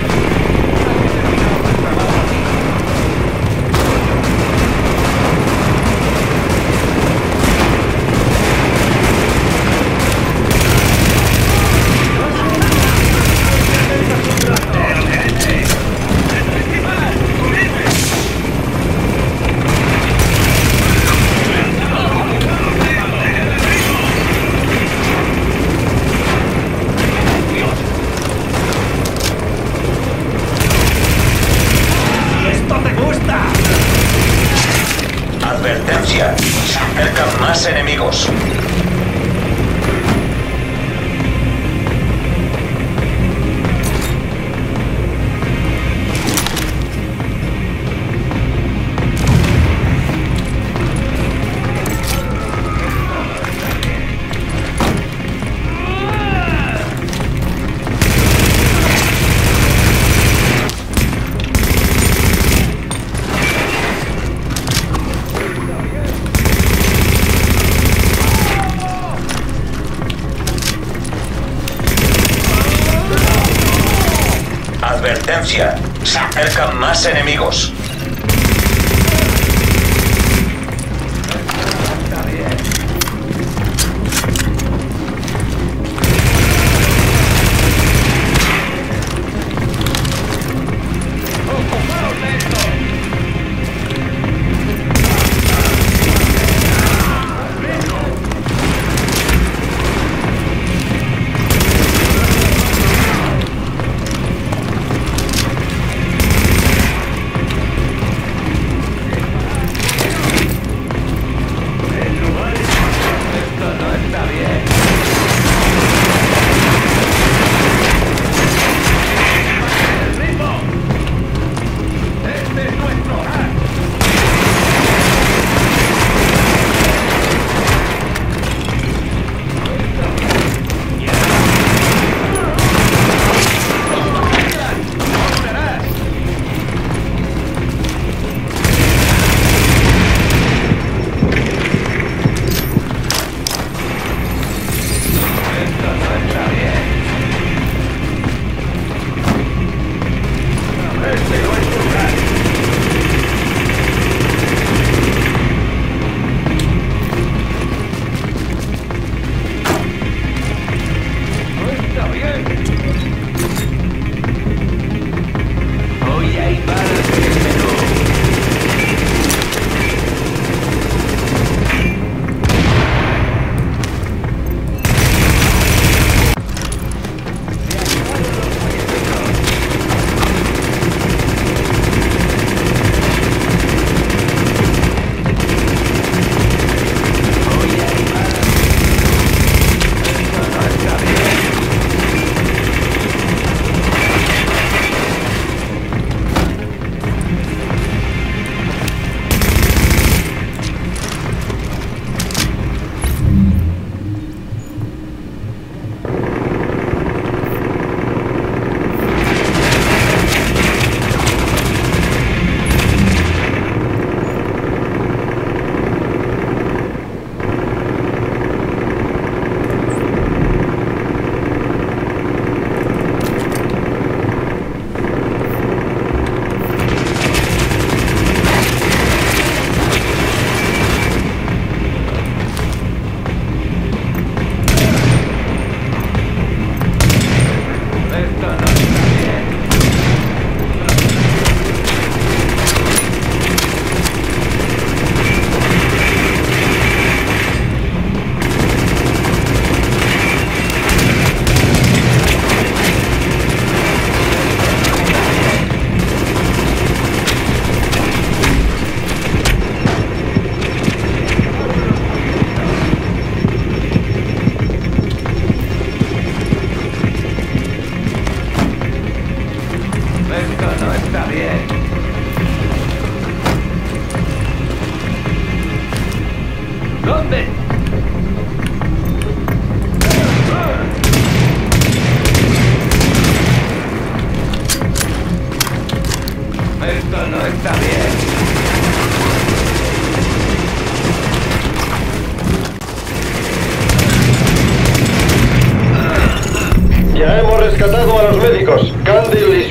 Advertencia, se acercan más enemigos. Advertencia, se acercan más enemigos. Ya hemos rescatado a los médicos.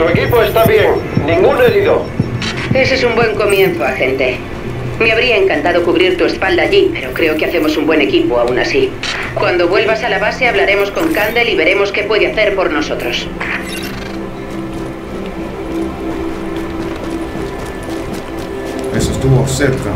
Su equipo está bien. Ningún herido. Ese es un buen comienzo, agente. Me habría encantado cubrir tu espalda allí, pero creo que hacemos un buen equipo aún así. Cuando vuelvas a la base hablaremos con Kandel y veremos qué puede hacer por nosotros. Eso estuvo cerca.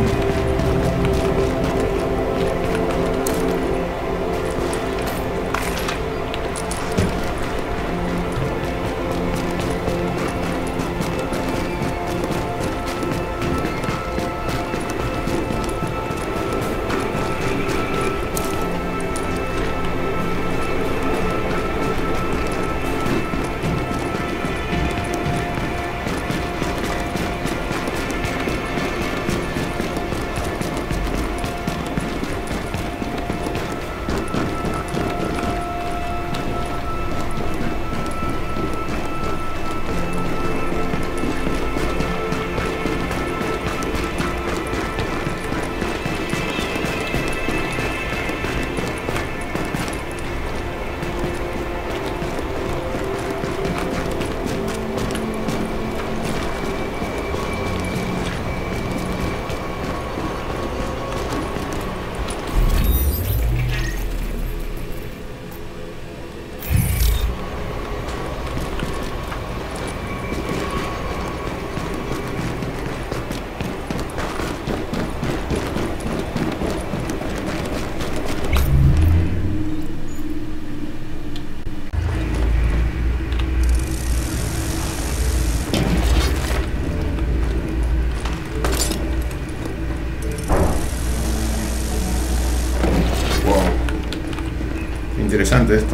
Interesante esto.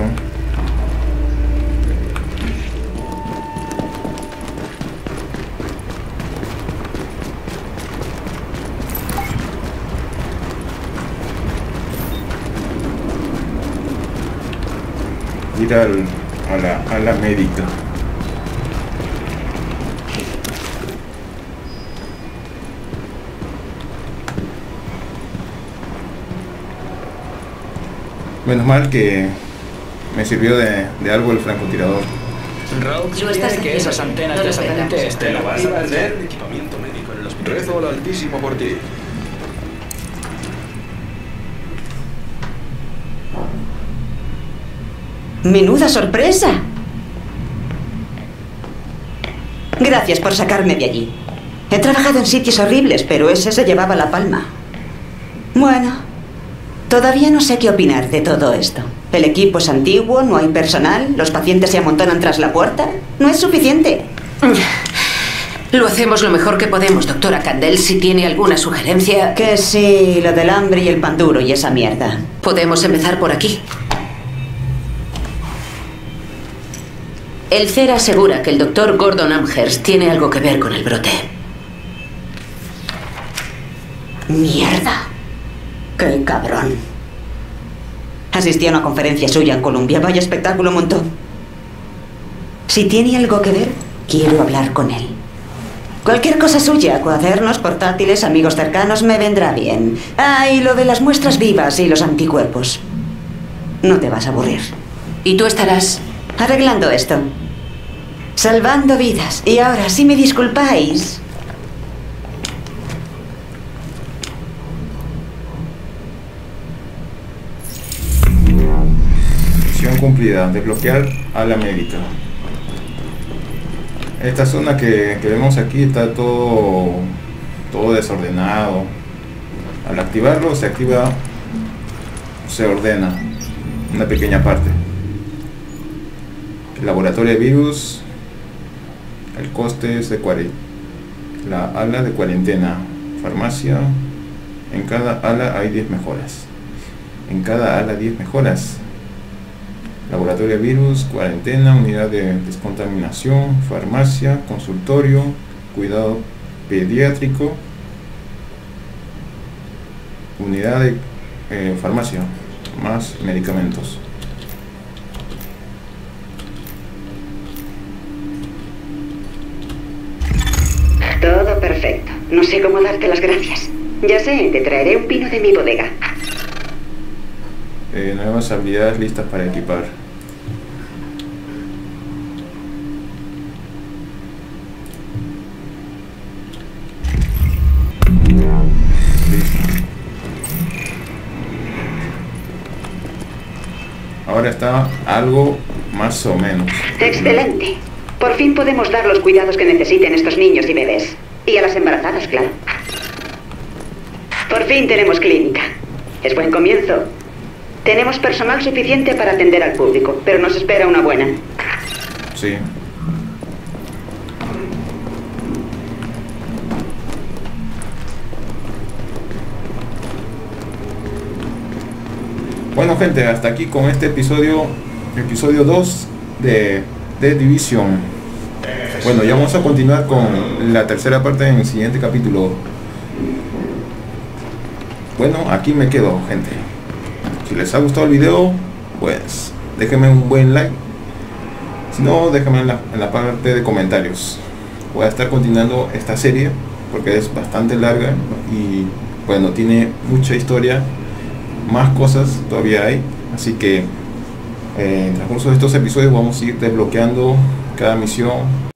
Ir a la médica. Menos mal que me sirvió de algo el francotirador. Rogue quiere que esas antenas de satélite estén. ¿Te lo vas a perder? Equipamiento médico en el hospital. Rezo al Altísimo por ti. ¡Menuda sorpresa! Gracias por sacarme de allí. He trabajado en sitios horribles, pero ese se llevaba la palma. Bueno, todavía no sé qué opinar de todo esto. El equipo es antiguo, no hay personal, los pacientes se amontonan tras la puerta. No es suficiente. Lo hacemos lo mejor que podemos, doctora Kandel. Si tiene alguna sugerencia... Que sí, lo del hambre y el pan duro y esa mierda. Podemos empezar por aquí. El CERA asegura que el doctor Gordon Amherst tiene algo que ver con el brote. ¡Mierda! ¡Qué cabrón! Asistí a una conferencia suya en Colombia. Vaya espectáculo montó. Si tiene algo que ver, quiero hablar con él. Cualquier cosa suya, cuadernos, portátiles, amigos cercanos, me vendrá bien. Ah, y lo de las muestras vivas y los anticuerpos. No te vas a aburrir. ¿Y tú estarás? Arreglando esto. Salvando vidas. Y ahora, si me disculpáis... Misión cumplida. Desbloquear a la médica. Esta zona que vemos aquí está todo desordenado. Al activarlo se activa, se ordena una pequeña parte. El laboratorio de virus, el coste es de 40. La ala de cuarentena, farmacia, en cada ala hay 10 mejoras. En cada ala 10 mejoras. Laboratorio de virus, cuarentena, unidad de descontaminación, farmacia, consultorio, cuidado pediátrico, unidad de farmacia, más medicamentos. Todo perfecto. No sé cómo darte las gracias. Ya sé, te traeré un pino de mi bodega. Nuevas habilidades listas para equipar. ahora está algo más o menos. Excelente. Por fin podemos dar los cuidados que necesiten estos niños y bebés. Y a las embarazadas, claro. Por fin tenemos clínica. Es buen comienzo. Tenemos personal suficiente para atender al público, pero nos espera una buena. Sí. Bueno, gente, hasta aquí con este episodio 2 de The Division. Bueno, ya vamos a continuar con la tercera parte en el siguiente capítulo. Bueno, aquí me quedo, gente. Si les ha gustado el video, pues déjenme un buen like. Si no, déjenme en la parte de comentarios. Voy a estar continuando esta serie porque es bastante larga y bueno, tiene mucha historia. Más cosas todavía hay, así que en el transcurso de estos episodios vamos a ir desbloqueando cada misión